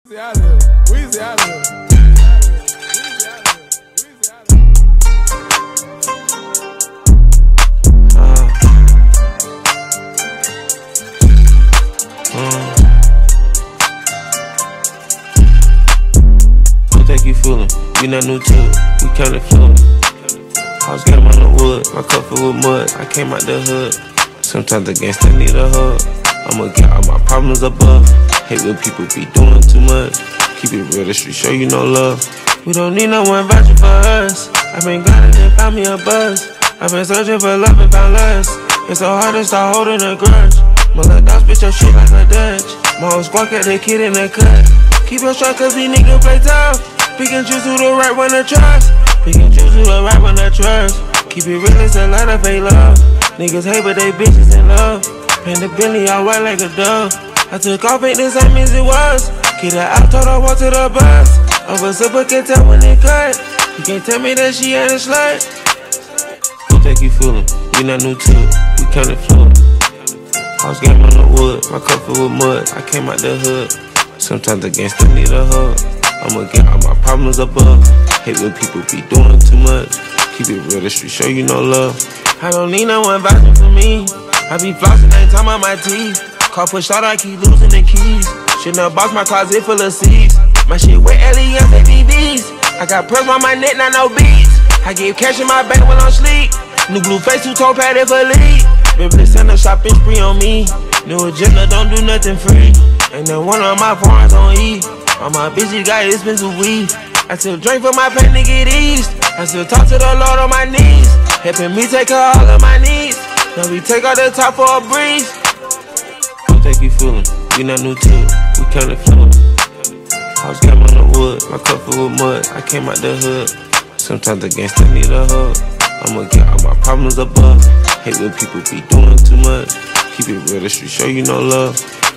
Weezy out of here. What think you feeling? We not new to it, we kinda feeling. I was getting on the wood, my cup full with mud. I came out the hood. Sometimes the gangsta need a hug. I'ma get all my problems above. Hate when people be doing too much. Keep it real, the street show you no love. We don't need no one vouching for us. I've been grinding and found me a buzz. I've been searching for love and found lust. It's so hard to start holding a grudge. My little dog spit your shit like a Dutch. My whole squad got that kid in the cut. Keep your shot cause these niggas play tough. Pick and choose who the right one to trust. Pick and choose who the right one to trust. Keep it real, it's a lot of fake love. Niggas hate but they bitches in love. Paint the Bentley all white like a dove. I took off, ain't the same as it was. Kid her out, told her walk to the bus. Over super can tell when it cut. You can't tell me that she ain't a slut. What think you feeling? We not new to it, we kinda fluent. I was getting on the wood, my cup full with mud. I came out the hood. Sometimes the gangsta need a hug. I'ma get all my problems above. Hate when people be doing too much. Keep it real, the street show you no love. I don't need no one vouching for me. I be flossing every time on my teeth. Car push out, I keep losing the keys. Shit now box my closet full of seeds. My shit with aliens and DVDs. I got pearls on my neck, not no beads. I give cash in my bank when I'm sleep. New blue face, two-tone padded for lead. Been send a shopping spree on me. New agenda, don't do nothing free. Ain't no one of my phones on E. All my bitches got expensive weed. I still drink for my pain to get eased. I still talk to the Lord on my knees. Helping me take care of all of my needs. Now we take out the top for a breeze. What think you feeling? We not new to it, we kinda feeling. I was getting on the wood, my cup full with mud. I came out the hood. Sometimes the gangsta need a hug. I'ma get all my problems above. Hate when people be doing too much. Keep it real, the street show you no love.